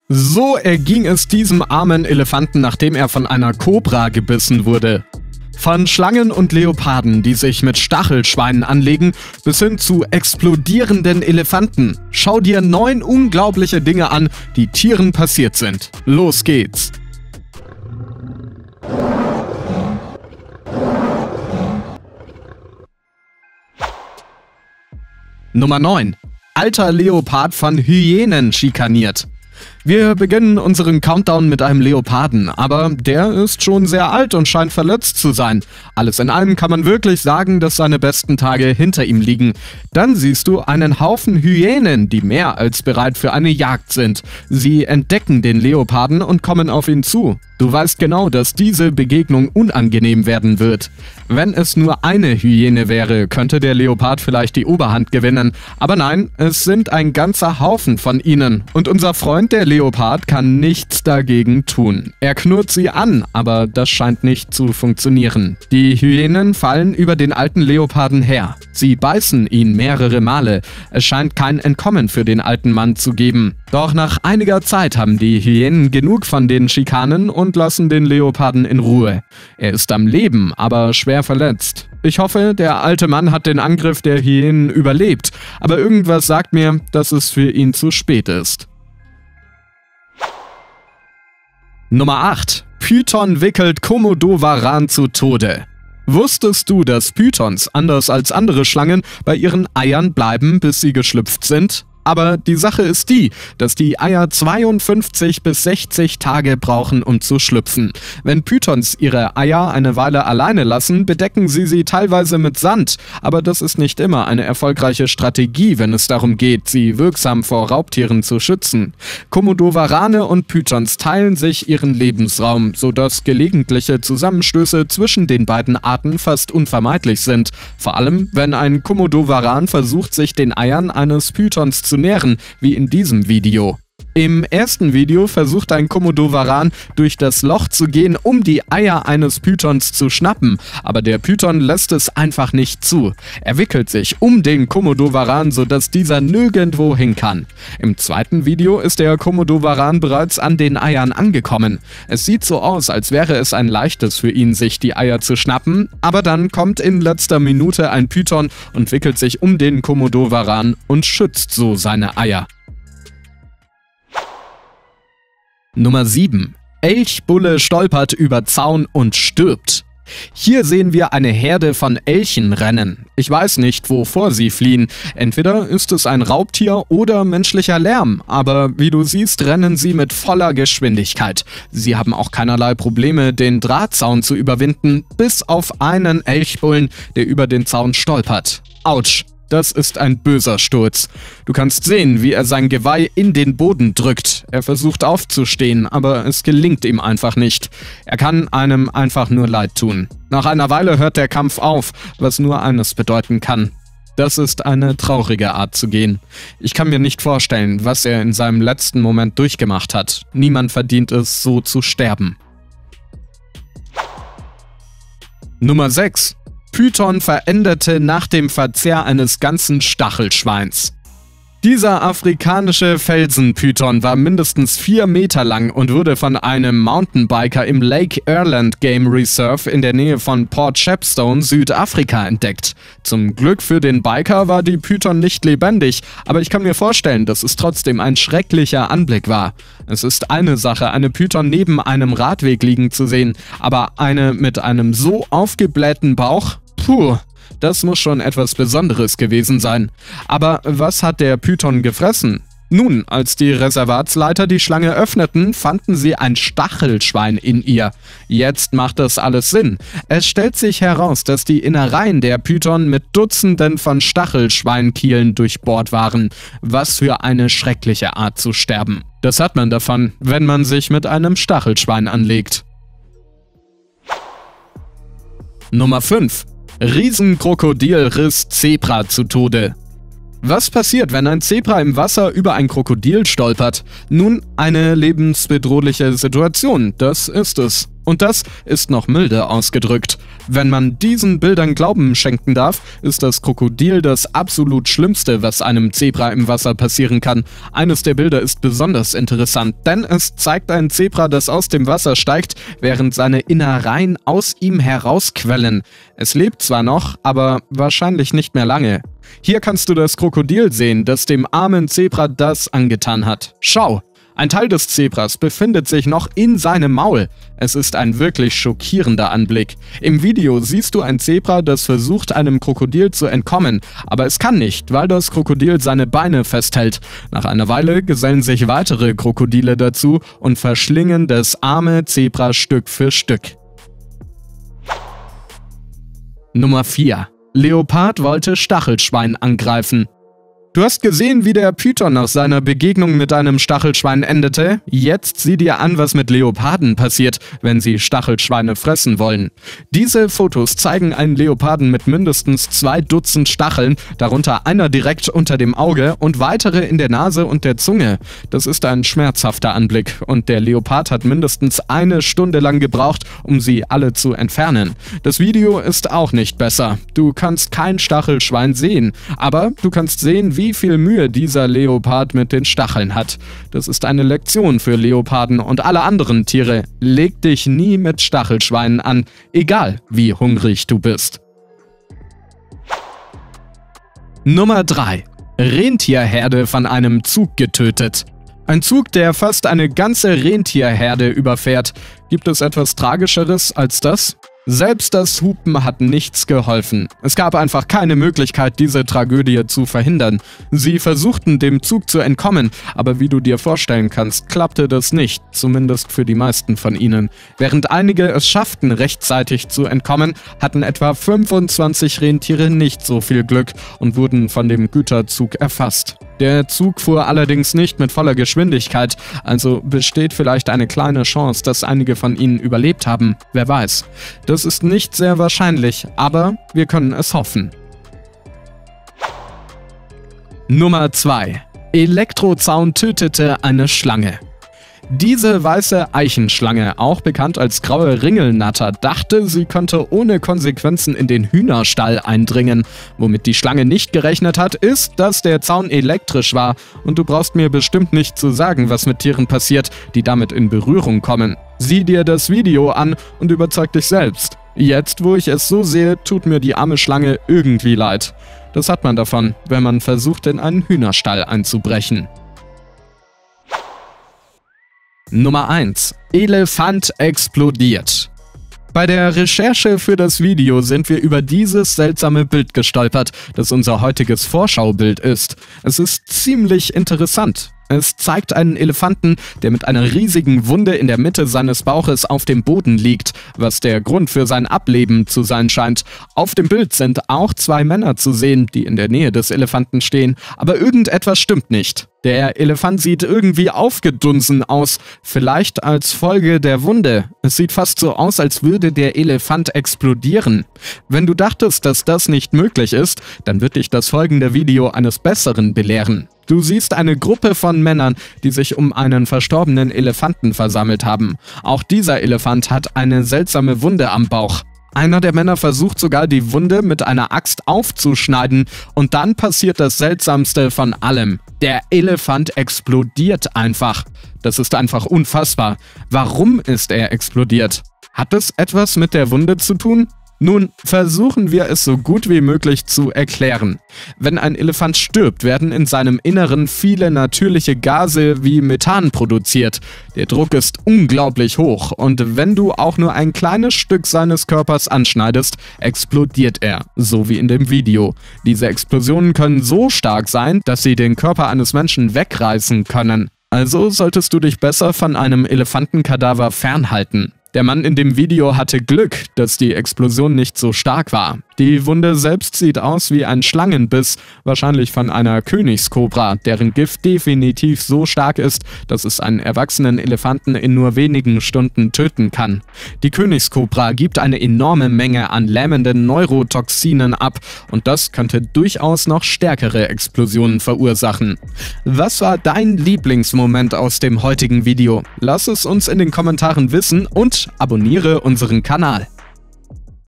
So erging es diesem armen Elefanten, nachdem er von einer Kobra gebissen wurde. Von Schlangen und Leoparden, die sich mit Stachelschweinen anlegen, bis hin zu explodierenden Elefanten. Schau dir 9 unglaubliche Dinge an, die Tieren passiert sind. Los geht's! Nummer 9. Alter Leopard von Hyänen schikaniert. Wir beginnen unseren Countdown mit einem Leoparden, aber der ist schon sehr alt und scheint verletzt zu sein. Alles in allem kann man wirklich sagen, dass seine besten Tage hinter ihm liegen. Dann siehst du einen Haufen Hyänen, die mehr als bereit für eine Jagd sind. Sie entdecken den Leoparden und kommen auf ihn zu. Du weißt genau, dass diese Begegnung unangenehm werden wird. Wenn es nur eine Hyäne wäre, könnte der Leopard vielleicht die Oberhand gewinnen. Aber nein, es sind ein ganzer Haufen von ihnen. Und unser Freund, der Leopard, kann nichts dagegen tun. Er knurrt sie an, aber das scheint nicht zu funktionieren. Die Hyänen fallen über den alten Leoparden her. Sie beißen ihn mehrere Male. Es scheint kein Entkommen für den alten Mann zu geben. Doch nach einiger Zeit haben die Hyänen genug von den Schikanen und lassen den Leoparden in Ruhe. Er ist am Leben, aber schwer verletzt. Ich hoffe, der alte Mann hat den Angriff der Hyänen überlebt, aber irgendwas sagt mir, dass es für ihn zu spät ist. Nummer 8. Python wickelt Komodowaran zu Tode. Wusstest du, dass Pythons, anders als andere Schlangen, bei ihren Eiern bleiben, bis sie geschlüpft sind? Aber die Sache ist die, dass die Eier 52 bis 60 Tage brauchen, um zu schlüpfen. Wenn Pythons ihre Eier eine Weile alleine lassen, bedecken sie teilweise mit Sand. Aber das ist nicht immer eine erfolgreiche Strategie, wenn es darum geht, sie wirksam vor Raubtieren zu schützen. Komodowarane und Pythons teilen sich ihren Lebensraum, sodass gelegentliche Zusammenstöße zwischen den beiden Arten fast unvermeidlich sind. Vor allem, wenn ein Komodowaran versucht, sich den Eiern eines Pythons zu nähren, wie in diesem Video. Im ersten Video versucht ein Komodowaran durch das Loch zu gehen, um die Eier eines Pythons zu schnappen, aber der Python lässt es einfach nicht zu. Er wickelt sich um den Komodowaran, sodass dieser nirgendwo hin kann. Im zweiten Video ist der Komodowaran bereits an den Eiern angekommen. Es sieht so aus, als wäre es ein leichtes für ihn, sich die Eier zu schnappen, aber dann kommt in letzter Minute ein Python und wickelt sich um den Komodowaran und schützt so seine Eier. Nummer 7. Elchbulle stolpert über Zaun und stirbt. Hier sehen wir eine Herde von Elchen rennen. Ich weiß nicht, wovor sie fliehen. Entweder ist es ein Raubtier oder menschlicher Lärm, aber wie du siehst, rennen sie mit voller Geschwindigkeit. Sie haben auch keinerlei Probleme, den Drahtzaun zu überwinden, bis auf einen Elchbullen, der über den Zaun stolpert. Autsch! Das ist ein böser Sturz. Du kannst sehen, wie er sein Geweih in den Boden drückt. Er versucht aufzustehen, aber es gelingt ihm einfach nicht. Er kann einem einfach nur leid tun. Nach einer Weile hört der Kampf auf, was nur eines bedeuten kann. Das ist eine traurige Art zu gehen. Ich kann mir nicht vorstellen, was er in seinem letzten Moment durchgemacht hat. Niemand verdient es, so zu sterben. Nummer 6. Python verendete nach dem Verzehr eines ganzen Stachelschweins. Dieser afrikanische Felsenpython war mindestens 4 Meter lang und wurde von einem Mountainbiker im Lake Eland Game Reserve in der Nähe von Port Shepstone, Südafrika, entdeckt. Zum Glück für den Biker war die Python nicht lebendig, aber ich kann mir vorstellen, dass es trotzdem ein schrecklicher Anblick war. Es ist eine Sache, eine Python neben einem Radweg liegen zu sehen, aber eine mit einem so aufgeblähten Bauch? Puh, das muss schon etwas Besonderes gewesen sein. Aber was hat der Python gefressen? Nun, als die Reservatsleiter die Schlange öffneten, fanden sie ein Stachelschwein in ihr. Jetzt macht das alles Sinn. Es stellt sich heraus, dass die Innereien der Python mit Dutzenden von Stachelschweinkielen durchbohrt waren. Was für eine schreckliche Art zu sterben. Das hat man davon, wenn man sich mit einem Stachelschwein anlegt. Nummer 5. Riesenkrokodil riss Zebra zu Tode. Was passiert, wenn ein Zebra im Wasser über ein Krokodil stolpert? Nun, eine lebensbedrohliche Situation, das ist es. Und das ist noch milde ausgedrückt. Wenn man diesen Bildern Glauben schenken darf, ist das Krokodil das absolut Schlimmste, was einem Zebra im Wasser passieren kann. Eines der Bilder ist besonders interessant, denn es zeigt ein Zebra, das aus dem Wasser steigt, während seine Innereien aus ihm herausquellen. Es lebt zwar noch, aber wahrscheinlich nicht mehr lange. Hier kannst du das Krokodil sehen, das dem armen Zebra das angetan hat. Schau! Ein Teil des Zebras befindet sich noch in seinem Maul. Es ist ein wirklich schockierender Anblick. Im Video siehst du ein Zebra, das versucht, einem Krokodil zu entkommen, aber es kann nicht, weil das Krokodil seine Beine festhält. Nach einer Weile gesellen sich weitere Krokodile dazu und verschlingen das arme Zebra Stück für Stück. Nummer 4. Leopard wollte Stachelschwein angreifen. Du hast gesehen, wie der Python nach seiner Begegnung mit einem Stachelschwein endete. Jetzt sieh dir an, was mit Leoparden passiert, wenn sie Stachelschweine fressen wollen. Diese Fotos zeigen einen Leoparden mit mindestens 2 Dutzend Stacheln, darunter einer direkt unter dem Auge und weitere in der Nase und der Zunge. Das ist ein schmerzhafter Anblick und der Leopard hat mindestens 1 Stunde lang gebraucht, um sie alle zu entfernen. Das Video ist auch nicht besser. Du kannst kein Stachelschwein sehen, aber du kannst sehen, wie viel Mühe dieser Leopard mit den Stacheln hat. Das ist eine Lektion für Leoparden und alle anderen Tiere. Leg dich nie mit Stachelschweinen an, egal wie hungrig du bist. Nummer 3. Rentierherde von einem Zug getötet. Ein Zug, der fast eine ganze Rentierherde überfährt. Gibt es etwas Tragischeres als das? Selbst das Hupen hat nichts geholfen. Es gab einfach keine Möglichkeit, diese Tragödie zu verhindern. Sie versuchten, dem Zug zu entkommen, aber wie du dir vorstellen kannst, klappte das nicht, zumindest für die meisten von ihnen. Während einige es schafften, rechtzeitig zu entkommen, hatten etwa 25 Rentiere nicht so viel Glück und wurden von dem Güterzug erfasst. Der Zug fuhr allerdings nicht mit voller Geschwindigkeit, also besteht vielleicht eine kleine Chance, dass einige von ihnen überlebt haben. Wer weiß. Das ist nicht sehr wahrscheinlich, aber wir können es hoffen. Nummer 2. Elektrozaun tötete eine Schlange. Diese weiße Eichenschlange, auch bekannt als graue Ringelnatter, dachte, sie könnte ohne Konsequenzen in den Hühnerstall eindringen. Womit die Schlange nicht gerechnet hat, ist, dass der Zaun elektrisch war. Und du brauchst mir bestimmt nicht zu sagen, was mit Tieren passiert, die damit in Berührung kommen. Sieh dir das Video an und überzeug dich selbst. Jetzt, wo ich es so sehe, tut mir die arme Schlange irgendwie leid. Das hat man davon, wenn man versucht, in einen Hühnerstall einzubrechen. Nummer 1. Elefant explodiert. Bei der Recherche für das Video sind wir über dieses seltsame Bild gestolpert, das unser heutiges Vorschaubild ist. Es ist ziemlich interessant. Es zeigt einen Elefanten, der mit einer riesigen Wunde in der Mitte seines Bauches auf dem Boden liegt, was der Grund für sein Ableben zu sein scheint. Auf dem Bild sind auch 2 Männer zu sehen, die in der Nähe des Elefanten stehen, aber irgendetwas stimmt nicht. Der Elefant sieht irgendwie aufgedunsen aus, vielleicht als Folge der Wunde. Es sieht fast so aus, als würde der Elefant explodieren. Wenn du dachtest, dass das nicht möglich ist, dann wird dich das folgende Video eines Besseren belehren. Du siehst eine Gruppe von Männern, die sich um einen verstorbenen Elefanten versammelt haben. Auch dieser Elefant hat eine seltsame Wunde am Bauch. Einer der Männer versucht sogar, die Wunde mit einer Axt aufzuschneiden und dann passiert das Seltsamste von allem. Der Elefant explodiert einfach. Das ist einfach unfassbar. Warum ist er explodiert? Hat es etwas mit der Wunde zu tun? Nun, versuchen wir es so gut wie möglich zu erklären. Wenn ein Elefant stirbt, werden in seinem Inneren viele natürliche Gase wie Methan produziert. Der Druck ist unglaublich hoch und wenn du auch nur ein kleines Stück seines Körpers anschneidest, explodiert er, so wie in dem Video. Diese Explosionen können so stark sein, dass sie den Körper eines Menschen wegreißen können. Also solltest du dich besser von einem Elefantenkadaver fernhalten. Der Mann in dem Video hatte Glück, dass die Explosion nicht so stark war. Die Wunde selbst sieht aus wie ein Schlangenbiss, wahrscheinlich von einer Königskobra, deren Gift definitiv so stark ist, dass es einen erwachsenen Elefanten in nur wenigen Stunden töten kann. Die Königskobra gibt eine enorme Menge an lähmenden Neurotoxinen ab und das könnte durchaus noch stärkere Explosionen verursachen. Was war dein Lieblingsmoment aus dem heutigen Video? Lass es uns in den Kommentaren wissen und abonniere unseren Kanal.